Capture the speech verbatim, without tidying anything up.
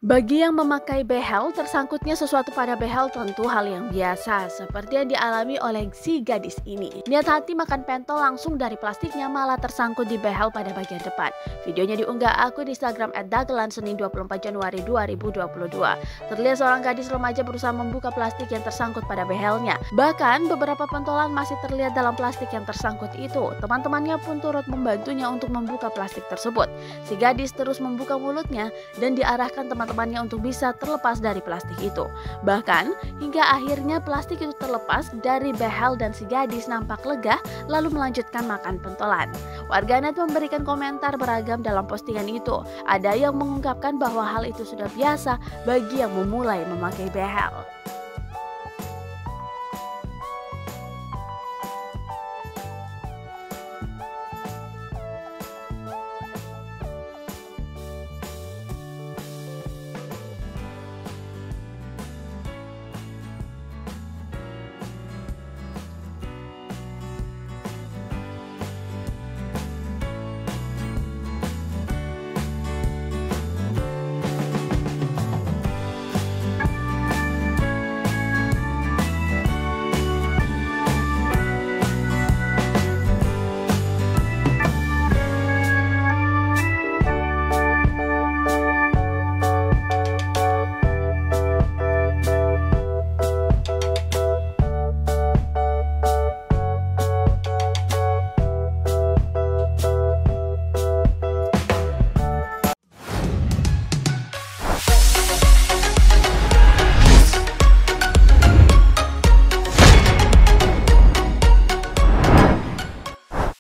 Bagi yang memakai behel, tersangkutnya sesuatu pada behel tentu hal yang biasa, seperti yang dialami oleh si gadis ini. Niat hati makan pentol langsung dari plastiknya malah tersangkut di behel pada bagian depan. Videonya diunggah akun Instagram et dagelan Senin dua puluh empat Januari dua ribu dua puluh dua. Terlihat seorang gadis remaja berusaha membuka plastik yang tersangkut pada behelnya. Bahkan beberapa pentolan masih terlihat dalam plastik yang tersangkut itu. Teman-temannya pun turut membantunya untuk membuka plastik tersebut. Si gadis terus membuka mulutnya dan diarahkan teman-teman temannya untuk bisa terlepas dari plastik itu. Bahkan hingga akhirnya plastik itu terlepas dari behel dan si gadis nampak lega lalu melanjutkan makan pentolan. Warganet memberikan komentar beragam dalam postingan itu. Ada yang mengungkapkan bahwa hal itu sudah biasa bagi yang memulai memakai behel.